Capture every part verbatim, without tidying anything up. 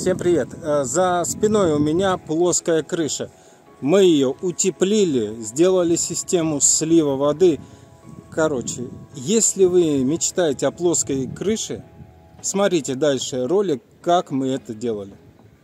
Всем привет! За спиной у меня плоская крыша. Мы ее утеплили, сделали систему слива воды. Короче, если вы мечтаете о плоской крыше, смотрите дальше ролик, как мы это делали.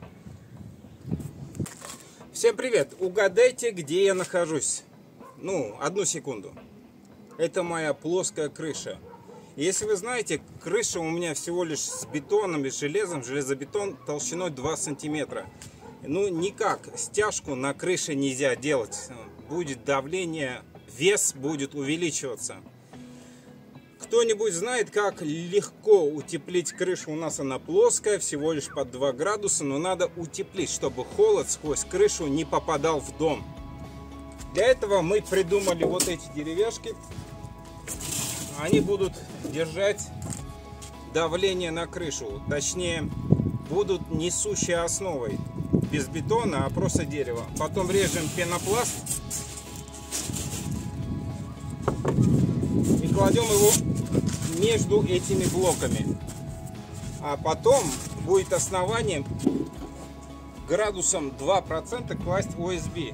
Всем привет! Угадайте, где я нахожусь. Ну, одну секунду. Это моя плоская крыша. Если вы знаете, крыша у меня всего лишь с бетоном и с железом, железобетон толщиной два сантиметра. Ну, никак стяжку на крыше нельзя делать. Будет давление, вес будет увеличиваться. Кто-нибудь знает, как легко утеплить крышу? У нас она плоская, всего лишь под два градуса, но надо утеплить, чтобы холод сквозь крышу не попадал в дом. Для этого мы придумали вот эти деревяшки. Они будут держать давление на крышу, точнее будут несущей основой, без бетона, а просто дерево. Потом режем пенопласт и кладем его между этими блоками. А потом будет основанием градусом два процента класть о эс би.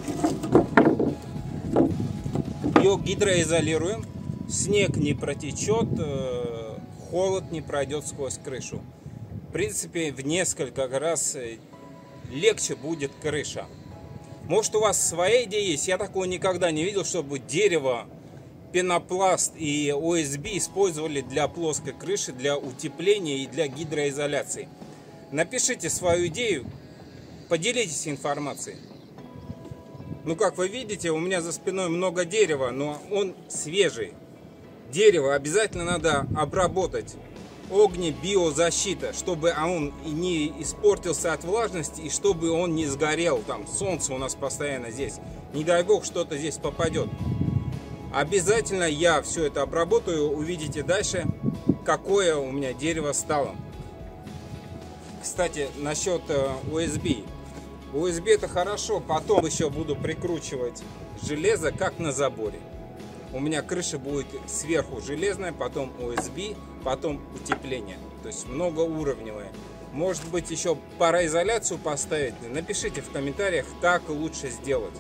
Ее гидроизолируем. Снег не протечет, холод не пройдет сквозь крышу. В принципе, в несколько раз легче будет крыша. Может, у вас своя идея есть? Я такого никогда не видел, чтобы дерево, пенопласт и о эс би использовали для плоской крыши, для утепления и для гидроизоляции. Напишите свою идею, поделитесь информацией. Ну, как вы видите, у меня за спиной много дерева, но он свежий. Дерево обязательно надо обработать. Огнебиозащита, чтобы он не испортился от влажности и чтобы он не сгорел. Там солнце у нас постоянно здесь. Не дай бог что-то здесь попадет. Обязательно я все это обработаю. Увидите дальше, какое у меня дерево стало. Кстати, насчет о эс би. о эс би это хорошо. Потом еще буду прикручивать железо, как на заборе. У меня крыша будет сверху железная, потом о эс би, потом утепление. То есть многоуровневая. Может быть, еще пароизоляцию поставить? Напишите в комментариях, как лучше сделать.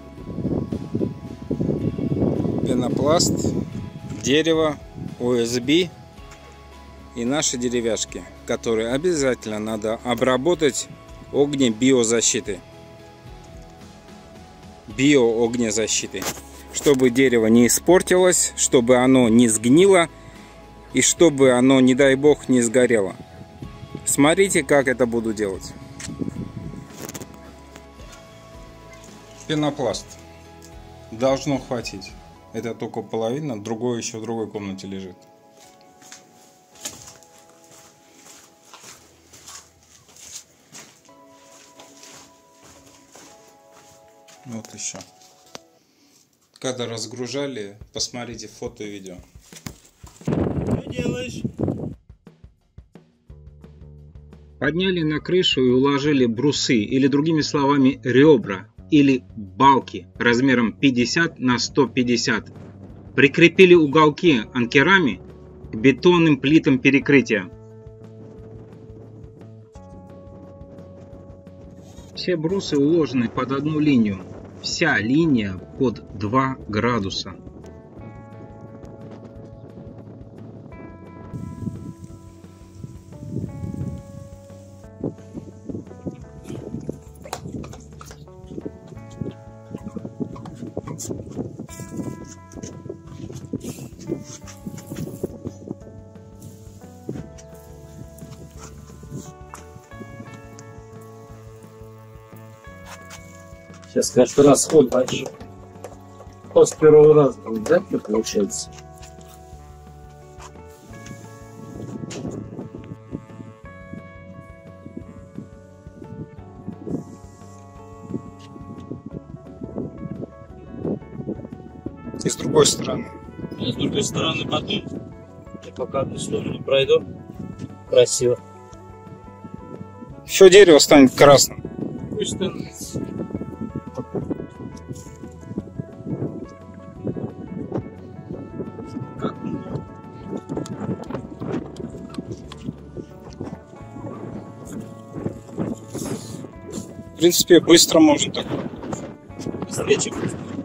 Пенопласт, дерево, о эс би и наши деревяшки, которые обязательно надо обработать огнебиозащитой. Биоогнезащитой. Чтобы дерево не испортилось, чтобы оно не сгнило и чтобы оно, не дай бог, не сгорело. Смотрите, как это буду делать. Пенопласт. Должно хватить. Это только половина, другое еще в другой комнате лежит. Вот еще. Когда разгружали, посмотрите фото и видео. Что делаешь? Подняли на крышу и уложили брусы, или другими словами ребра, или балки размером пятьдесят на сто пятьдесят. Прикрепили уголки анкерами к бетонным плитам перекрытия. Все брусы уложены под одну линию. Вся линия под два градуса. Сейчас каждый раз ход большой. Ход с первого раза будет, да, получается? И с другой стороны. И с другой стороны потом. Я пока одну сторону пройду. Красиво. Еще дерево станет красным. Пусть становится. принципе, быстро можно так. Быстрее, чем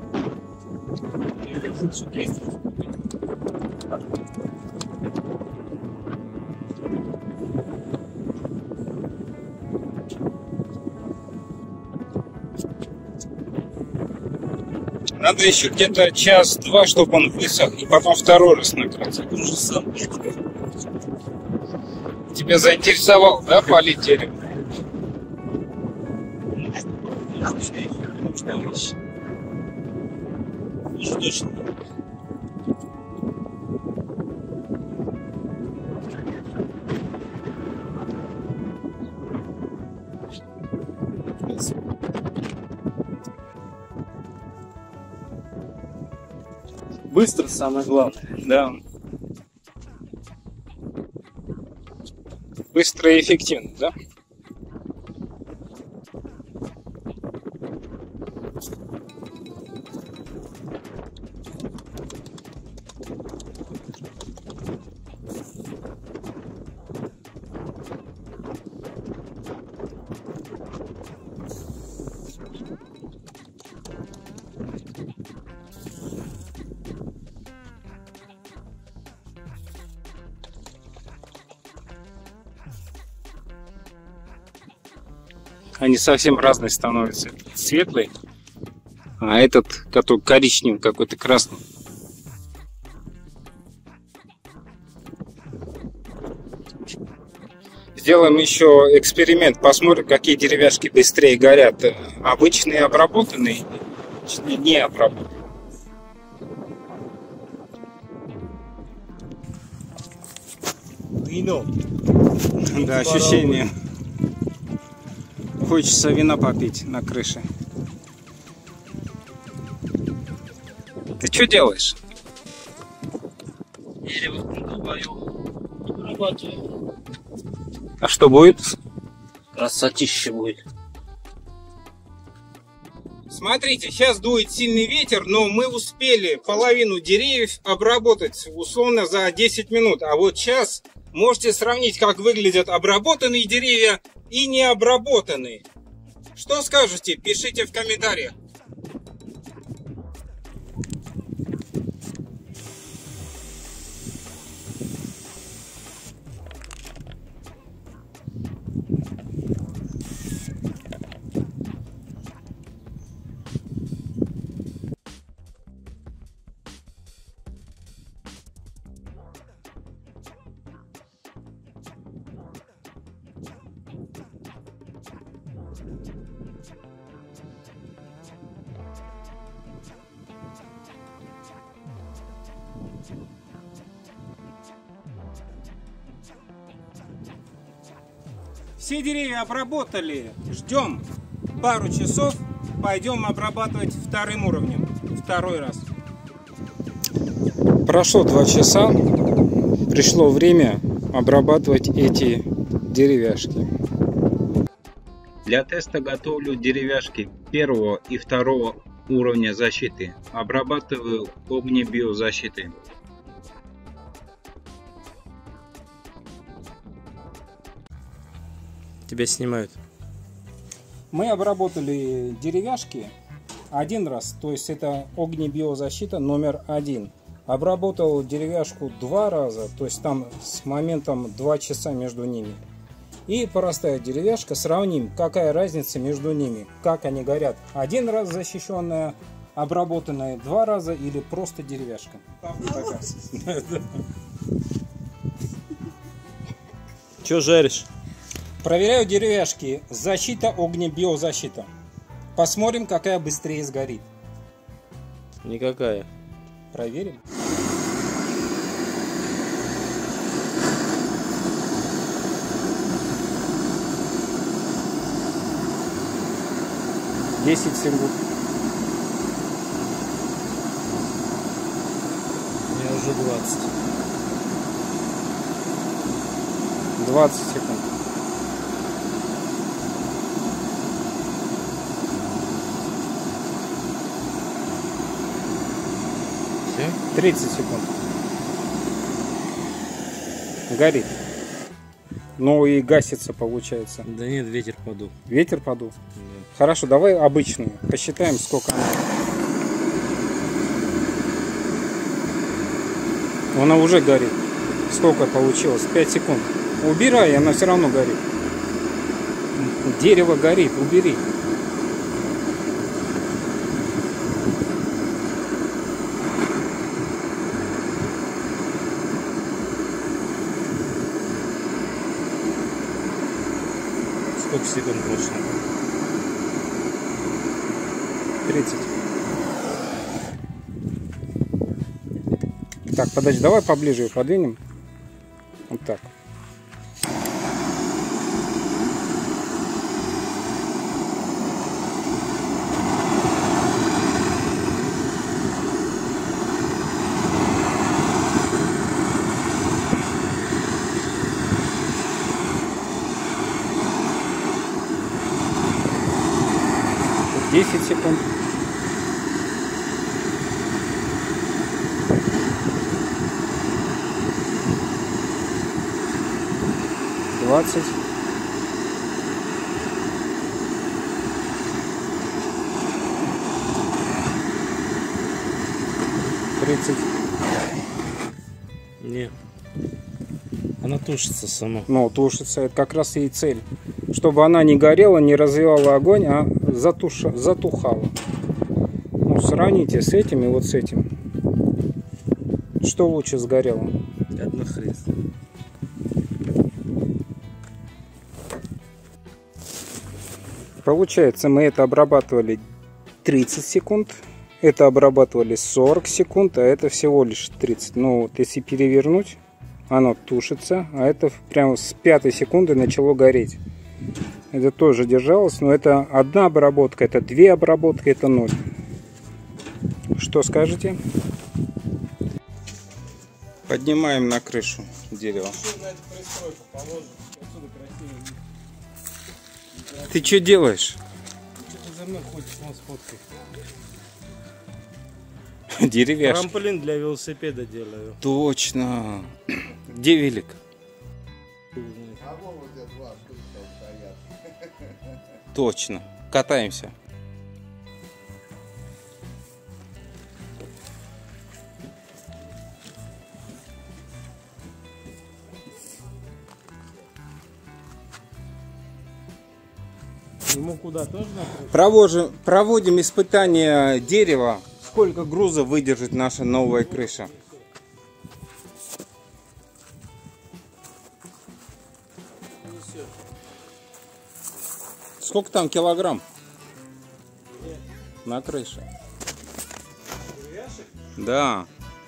Надо еще где-то час-два, чтобы он высох, и потом второй раз накрыть. уже сам. Тебя заинтересовал, да, полить дерево? Уже точно. Быстро самое главное. Да. Быстро и эффективно, да? Они совсем разные становятся. Этот светлый, а этот, который коричневый, какой-то красный. Сделаем еще эксперимент, посмотрим, какие деревяшки быстрее горят. Обычные обработанные, не обработанные. Вино. Да, ощущение. Хочется вина попить на крыше. Ты что делаешь? Дерево продолбаю. Обрабатываю. А что будет? Красотища будет. Смотрите, сейчас дует сильный ветер, но мы успели половину деревьев обработать условно за десять минут. А вот сейчас можете сравнить, как выглядят обработанные деревья и необработанные. Что скажете? Пишите в комментариях. Все деревья обработали. Ждем пару часов. Пойдем обрабатывать вторым уровнем. Второй раз. Прошло два часа. Пришло время обрабатывать эти деревяшки. Для теста готовлю деревяшки первого и второго уровня защиты. Обрабатываю огнебиозащитой. Тебя снимают. Мы обработали деревяшки один раз, то есть это огнебиозащита номер один. Обработал деревяшку два раза, то есть там с моментом два часа между ними. И простая деревяшка, сравним, какая разница между ними, как они горят. Один раз защищенная, обработанная два раза или просто деревяшка. Че жаришь? Проверяю деревяшки. Защита, огнебиозащита. Посмотрим, какая быстрее сгорит. Никакая. Проверим. Десять секунд. У меня уже двадцать. Двадцать секунд. тридцать секунд. Горит. но и гасится получается. Да нет, ветер подул. Ветер подул? Да. Хорошо, давай обычную. Посчитаем, сколько она. Она уже горит. Сколько получилось? пять секунд. Убирай, она все равно горит. Дерево горит, убери. Сколько секунд прошло? тридцать. Так, подожди, давай поближе ее подвинем. Вот так. десять секунд. двадцать. тридцать. Нет. Она тушится сама. Ну, тушится, это как раз и цель. Чтобы она не горела, не развивала огонь, а затуша, затухала. Ну, сравните с этим и вот с этим. Что лучше сгорело? Одна хрень. Получается, мы это обрабатывали тридцать секунд, это обрабатывали сорок секунд, а это всего лишь тридцать. Ну, вот если перевернуть, оно тушится, а это прямо с пятой секунды начало гореть. Это тоже держалось, но это одна обработка, это две обработки, это ноль. Что скажете? Поднимаем на крышу дерево. Ты что делаешь? Что-то за мной ходишь, вон с фоткой. Деревяшка. Трамплин для велосипеда делаю. Точно. Где велик? А вон вот эти два штуки там стоят. Точно. Катаемся. Ему куда тоже надо? Провожим, проводим испытание дерева. Сколько груза выдержит наша новая крыша? Сколько там килограмм? На крыше. Да.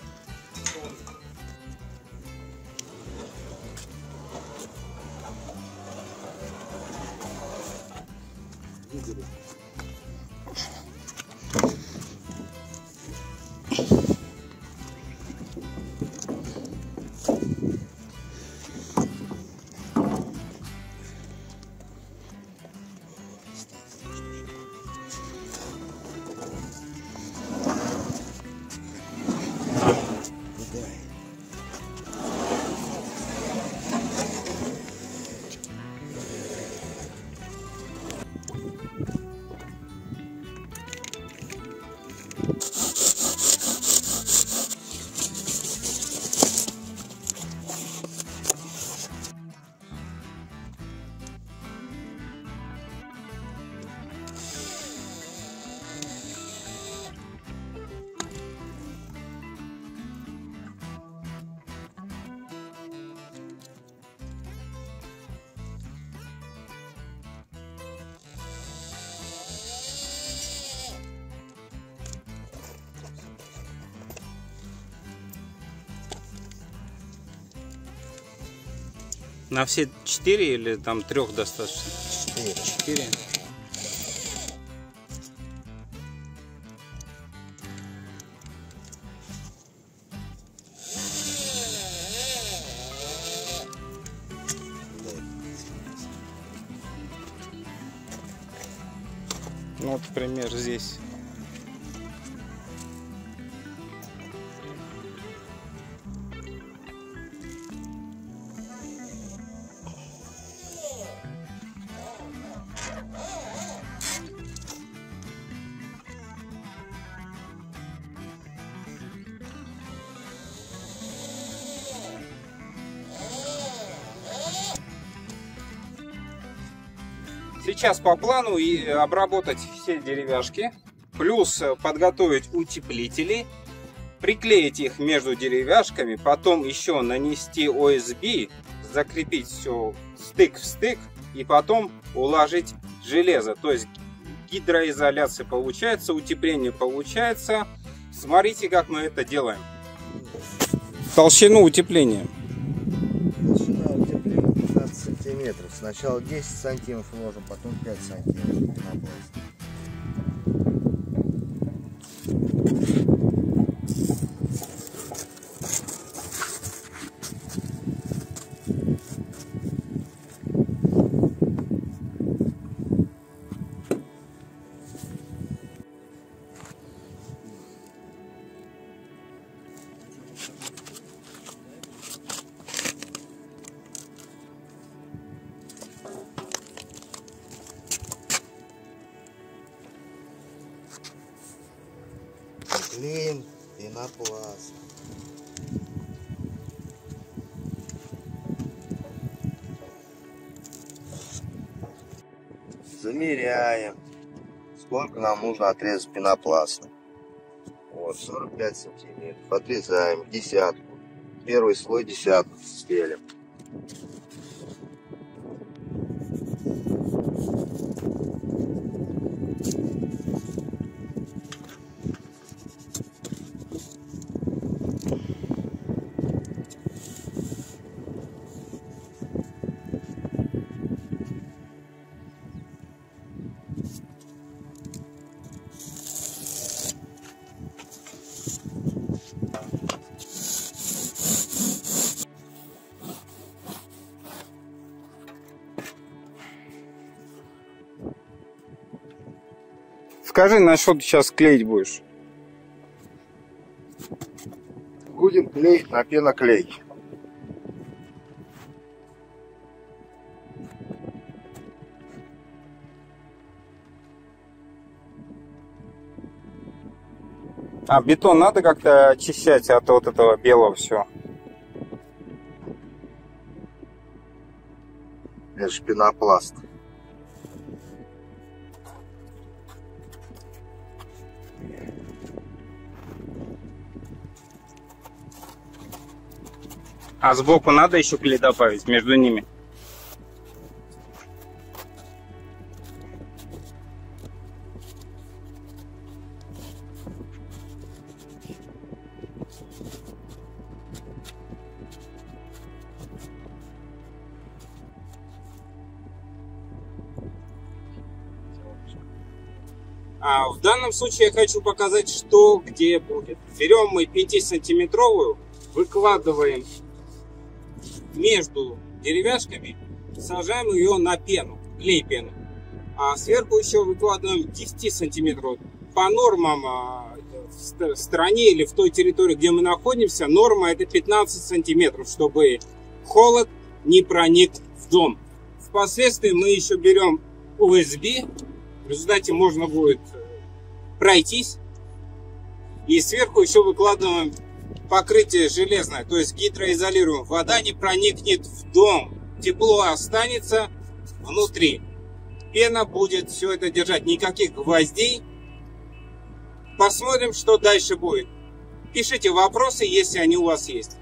На все четыре или там трех достаточно? Четыре. Четыре. Ну вот, например, здесь. Сейчас по плану и обработать все деревяшки, плюс подготовить утеплители, приклеить их между деревяшками, потом еще нанести о эс би, закрепить все стык в стык и потом уложить железо. То есть гидроизоляция получается, утепление получается. Смотрите, как мы это делаем. Толщину утепления. Толщина утепления пятнадцать сантиметров. Сначала десять сантиметров ложим, потом пять сантиметров пенопласт. Клеим пенопласт. Замеряем, сколько нам нужно отрезать пенопласта. Вот, сорок пять сантиметров. Отрезаем десятку. Первый слой десятку стелим. Скажи, на что ты сейчас клеить будешь? Будем клеить на пеноклей. А бетон надо как-то очищать от вот этого белого все? Это же пенопласт. А сбоку надо еще клей добавить между ними? А в данном случае я хочу показать, что где будет. Берем мы пятисантиметровую, выкладываем между деревяшками, сажаем ее на пену, клей пену. А сверху еще выкладываем десять сантиметров. По нормам в стране или в той территории, где мы находимся, норма это пятнадцать сантиметров, чтобы холод не проник в дом. Впоследствии мы еще берем о эс би, в результате можно будет пройтись. И сверху еще выкладываем покрытие железное, то есть гидроизолируем. Вода не проникнет в дом, тепло останется внутри. Пена будет все это держать, никаких гвоздей. Посмотрим, что дальше будет. Пишите вопросы, если они у вас есть.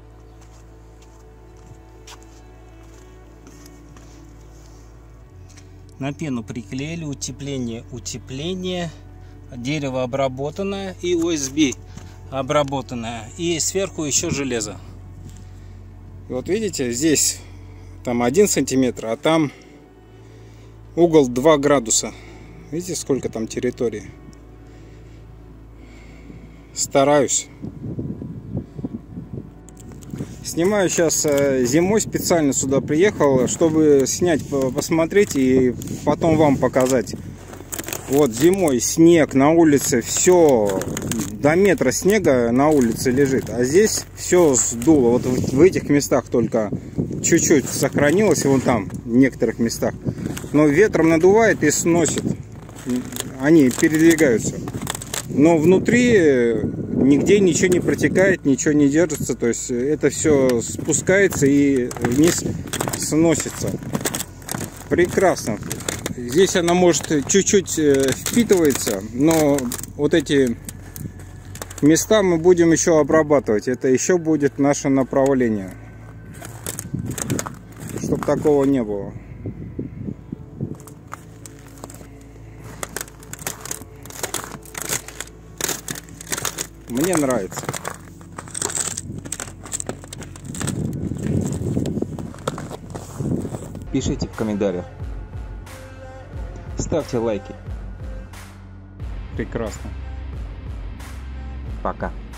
На пену приклеили, утепление, утепление, дерево обработанное и о эс би обработанное, и сверху еще железо. И вот видите, здесь там один сантиметр, а там угол два градуса. Видите, сколько там территории? Стараюсь. Снимаю сейчас зимой, специально сюда приехал, чтобы снять, посмотреть и потом вам показать. Вот зимой снег на улице, все до метра снега на улице лежит, а здесь все сдуло. Вот в этих местах только чуть-чуть сохранилось, вон там в некоторых местах. Но ветром надувает и сносит. Они передвигаются. Но внутри нигде ничего не протекает, ничего не держится. То есть это все спускается и вниз сносится. Прекрасно. Здесь она может чуть-чуть впитывается, но вот эти места мы будем еще обрабатывать. Это еще будет наше направление, чтобы такого не было. Мне нравится. Пишите в комментариях. Ставьте лайки. Прекрасно. Пока.